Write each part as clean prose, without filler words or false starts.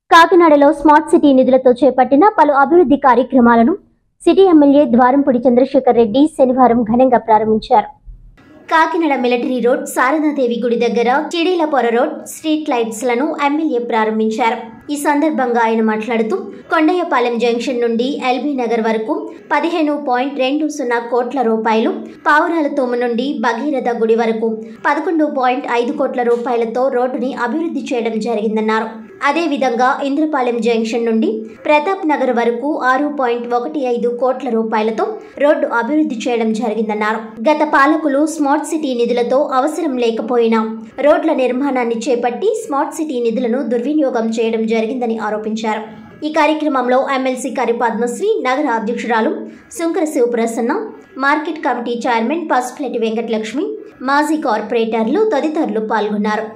కాకినాడలో smart city నిధులతో చేపట్టిన పలు అభివృద్ధి కార్యక్రమాలను సిటీ ఎమ్మెల్యే ద్వారంపూడి చంద్రశేఖర్ రెడ్డి శనివారం ఘనంగా ప్రారంభించారు. కాకినాడ మిలిటరీ రోడ్, శారదాదేవి గుడి దగ్గర చిడీలపొర రోడ్ స్ట్రీట్ లైట్స్ లను ఎమ్మెల్యే ప్రారంభించారు. ఈ సందర్భంగా ఆయన మాట్లాడుతూ కొండయ్యపాలెం జంక్షన్ నుండి ఎల్బీ నగర్ వరకు 15.20 కోట్ల రూపాయలు, పావురాల తోము నుండి భగీరథ గుడి వరకు 11.5 కోట్ల రూపాయలతో రోడ్డుని అభివృద్ధి చేయడం జరిగిందన్నారు. అదేవిధంగా ఇంద్రపాలెం జంక్షన్ నుండి ప్రతాప్ నగర్ వరకు 6.15 కోట్ల రూపాయలతో రోడ్డు అభివృద్ధి చేయడం జరిగిందన్నారు. గత పాలకులు స్మార్ట్ సిటీ నిధులతో అవసరం లేకపోయినా రోడ్ల నిర్మాణాన్ని చేపట్టి స్మార్ట్ సిటీ నిధులను దుర్వినియోగం చేయడం జరిగిందని ఆరోపించారు. ఈ కార్యక్రమంలో ఎమ్మెల్సీ కరి పద్మశ్రీ, నగర అధ్యక్షురాలు Sunkara Sivaprasanna, market committee chairman Pasupuleti Venkatalakshmi, మాజీ కార్పొరేటర్లు తదితరులు పాల్గొన్నారు.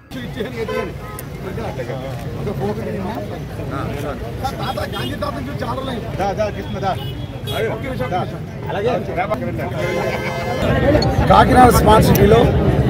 కాకినాడ స్మార్ట్ సిటీలో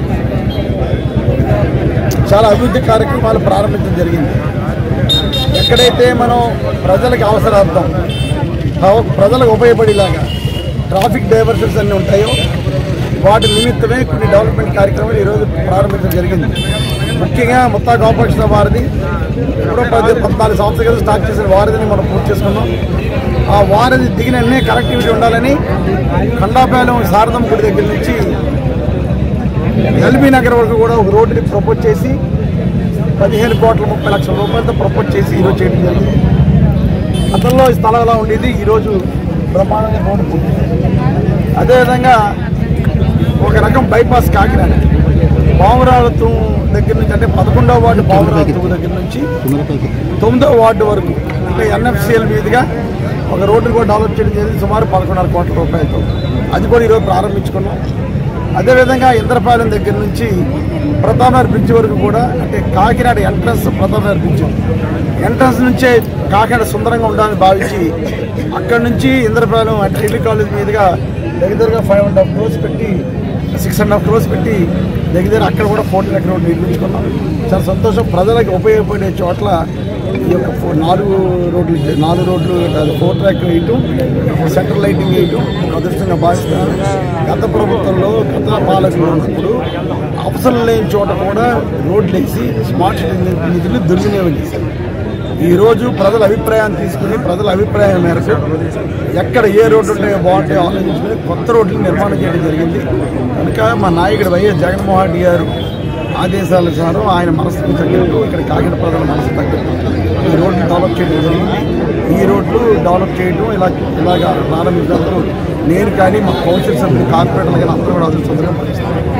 చాలా అభివృద్ధి కార్యక్రమాలు ప్రారంభించడం జరిగింది. ఎక్కడైతే మనం ప్రజలకు అవసరార్థం, ప్రజలకు ఉపయోగపడేలాగా ట్రాఫిక్ డైవర్షన్స్ అన్నీ ఉంటాయో వాటి నిమిత్తమే కొన్ని డెవలప్మెంట్ కార్యక్రమాలు ఈరోజు ప్రారంభించడం జరిగింది. ముఖ్యంగా ముత్తా కాంప్లెక్స్ వారిది ఇప్పుడు 14 సంవత్సరాలు స్టార్ట్ చేసిన వారిదిని మనం పూర్తి చేసుకున్నాం. ఆ వారిది దిగిన వెంటనే కనెక్టివిటీ ఉండాలని ఖండాపాలెం శారదమ్మ గుడి దగ్గర నుంచి ఎల్బీ నగర్ వరకు కూడా ఒక రోడ్డుని ప్రపోజ్ చేసి 15,30,00,000 రూపాయలతో ప్రపోజ్ చేసి ఈరోజు చేయడం జరిగింది. గతంలో ఈ స్థలం ఎలా ఉండేది, ఈరోజు బ్రహ్మాండంగా రోడ్డు పూర్తి. అదేవిధంగా ఒక రకం బైపాస్ కాకినాడ పావురాల తూము దగ్గర నుంచి, అంటే 11వ వార్డు పావురాల తూము దగ్గర నుంచి 9వ వార్డు వరకు, అంటే ఎన్ఎఫ్సిఎల్ మీదుగా ఒక రోడ్డు కూడా డెవలప్ చేయడం జరిగింది సుమారు 11.5 కోట్ల రూపాయలతో. అది కూడా ఈరోజు ప్రారంభించుకున్నాం. అదేవిధంగా ఇంద్రపాలెం దగ్గర నుంచి ప్రతాప్ నగర్ బ్రిడ్జ్ వరకు కూడా, అంటే Kakinada entrance Pratap Nagar bridge entrance నుంచే కాకినాడ సుందరంగా ఉండాలని భావించి అక్కడి నుంచి ఇంద్రపాలెం డిగ్రీ కాలేజ్ మీదుగా దగ్గరగా 5.5 crores పెట్టి 6.5 crores పెట్టి దగ్గర అక్కడ కూడా 14 ఎకరాలు రోడ్డు నిర్మించుకున్నాం. చాలా సంతోషం. ప్రజలకు ఉపయోగపడే చోట్ల ఈ యొక్క 4 రోడ్లు 4 ట్రాక్ వేయటం, సెంట్రల్ లైటింగ్ వేయటం ఒక అదృష్టంగా భావిస్తున్నారు. గత ప్రభుత్వంలో గత పాలకులు ఉన్నప్పుడు అవసరం లేని చోట కూడా రోడ్లు వేసి స్మార్ట్ సిటీ నిధులు దుర్వినియోగం చేశారు. ఈరోజు ప్రజల అభిప్రాయాన్ని తీసుకుని ప్రజల అభిప్రాయం మేరకు ఎక్కడ ఏ రోడ్డు ఉంటాయో బాగుంటాయో ఆలోచించుకుని కొత్త రోడ్లు నిర్మాణం చేయడం జరిగింది. కనుక మా నాయకుడు వైఎస్ జగన్మోహన్ రెడ్డి గారు ఆదేశానుసారం ఆయన మనసుకు తగ్గట్టు ఇక్కడ కాకినాడ ప్రజల మనసు తగ్గట్టు ఈ రోడ్లు డెవలప్ చేయడం జరిగింది. ఈ రోడ్లు డెవలప్ చేయడం ఇలాగా ప్రారంభించినప్పుడు నేను కానీ మా కౌన్సిల్ సభ్యులు, కార్పొరేటర్లు కానీ అందరూ కూడా అదృష్టంగా భావిస్తాను.